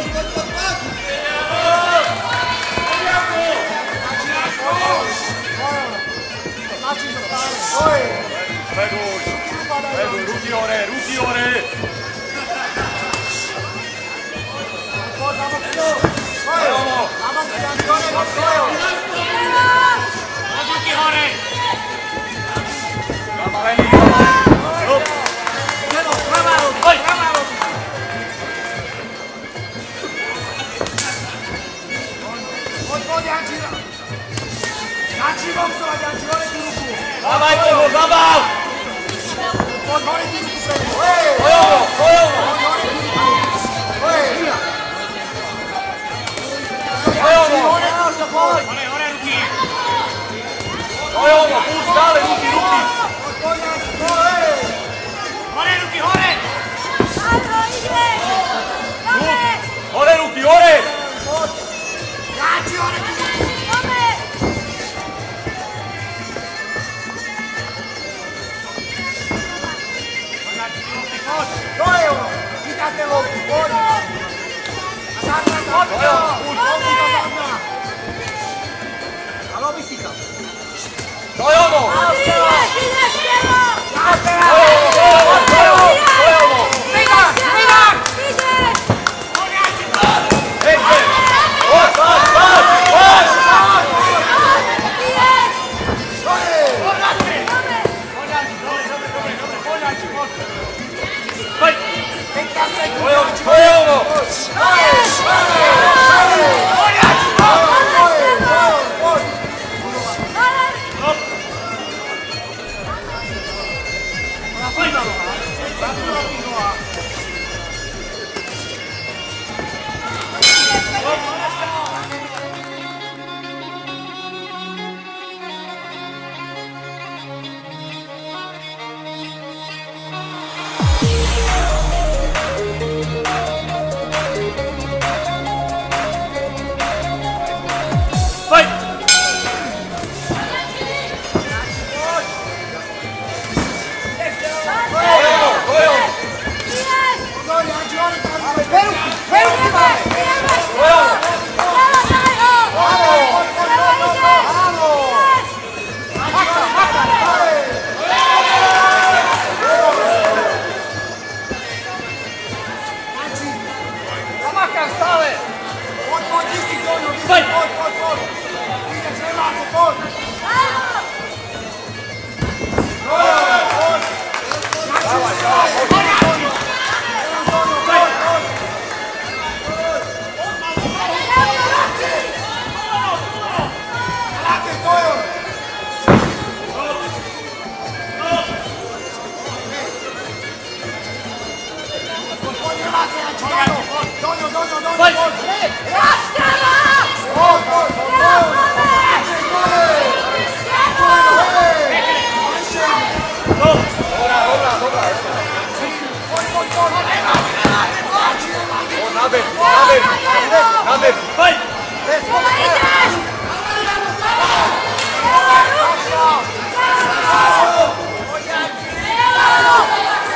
Veduj, ruky hore, ruky hore! Ruky hore! Zabalení! Poď, Janči! Janči, boxovať, Janči, hore tú ruku! Zabav toho, zabav! Poď, hore tú ruku pre mňa! Bojovo, bojovo! Bojovo! Hore, poď! Hore, ruky! Bojovo, púšť stále, ruky, ruky! Poď, Janči, poď! Hore, ruky, hore! Áno, ide! Dobre! Hore, ruky, hore! Poď! Janči, hore tú ruku! Dobre! To je ono! Chytáte loptu, poď! A zadná tam! Poď, zadná! A robíš si tam! To je ono! Ideš, Telo! Bojovo! Vidák! Vidák! Ideš! Hej, hej! Poď, poď, poď, poď! Ideš! Poď! 15 sekúnd! Bojovo!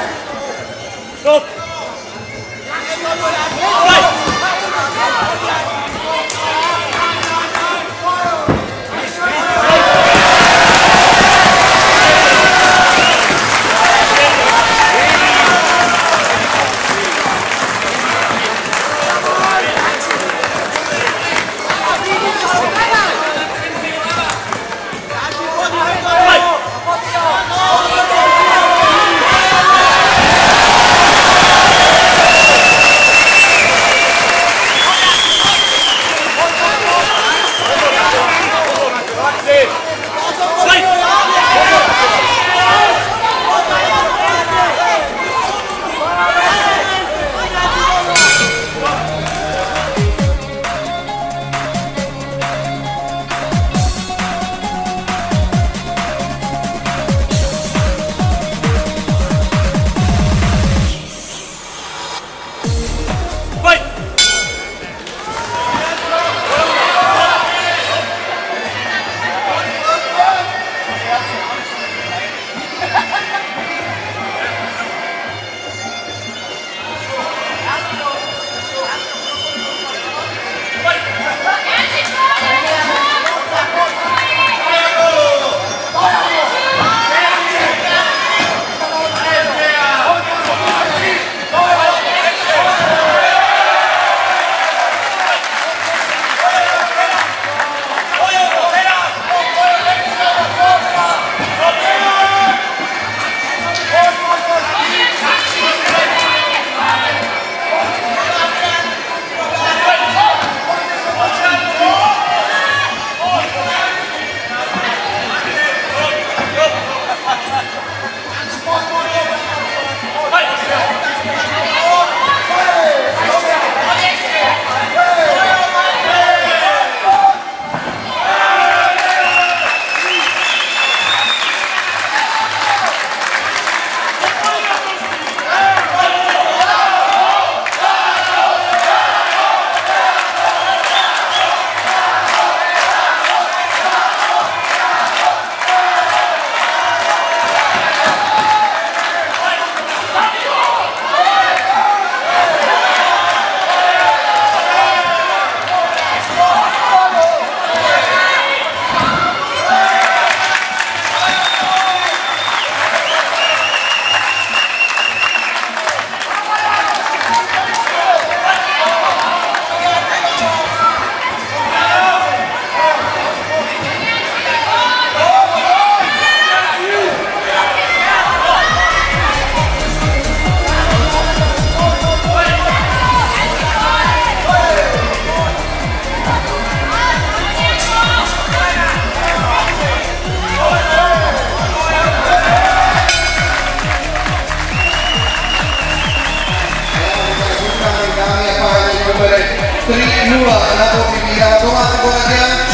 Stop! 0 dla Bohemia, domácí Bohemia.